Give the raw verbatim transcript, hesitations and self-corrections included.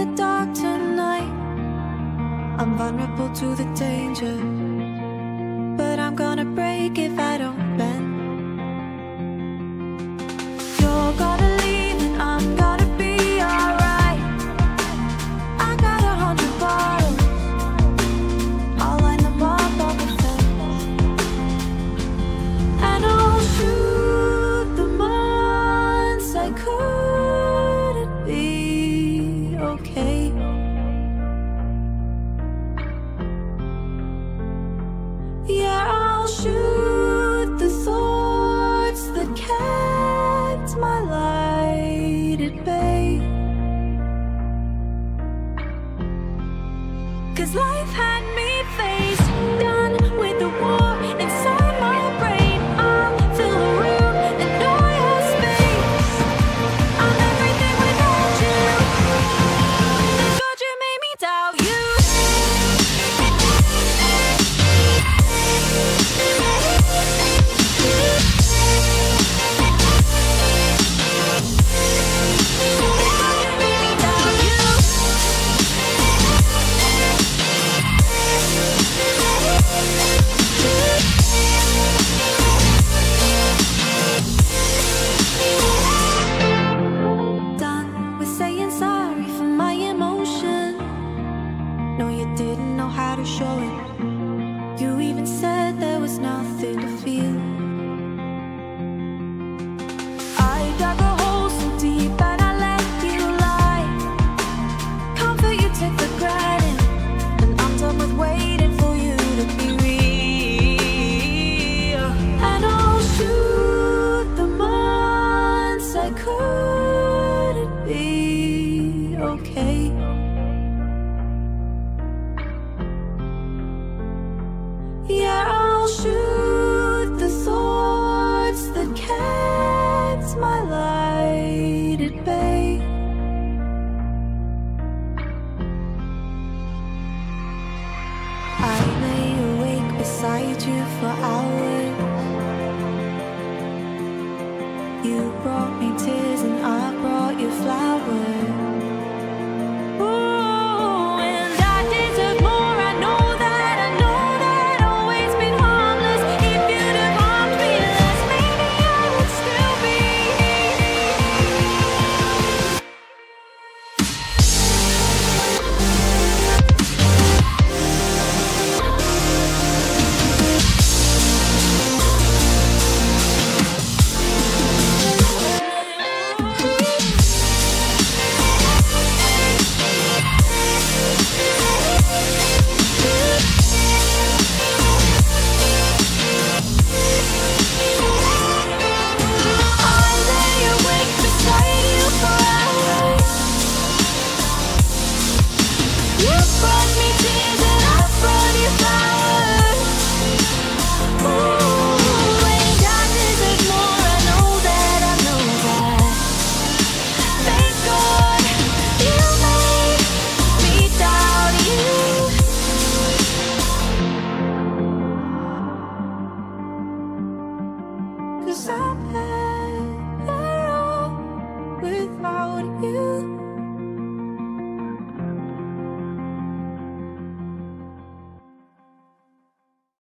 the dark tonight. I'm vulnerable to the danger, but I'm gonna break if I don't bend. You're gonna leave and I'm gonna be alright. I got a hundred bottles, I'll line them up on the fence, and I'll shoot the months I couldn't be okay. Yeah, I'll shoot the thoughts that kept my light at bay. 'Cause life had me face done with the war inside my brain. I'll fill the room and know your space. I'm everything without you. Thank God you made me doubt you. Done with saying sorry for my emotion. No, you didn't know how to show it. You even said there was nothing to feel. I dug a hole so deep and I let you lie. Comfort you took for granted, and I'm done with waiting for you to be real. And I'll shoot the months I couldn't be okay. Yeah, I'll shoot the thoughts that kept my light at bay. I lay awake beside you for hours. You brought me tears and I brought you flowers. Ooh, and I deserve more. I know that, I know that. Always been harmless. If you'd have harmed me less, maybe I would still be. I lay awake beside you for hours. You brought me tears and I brought you flowers.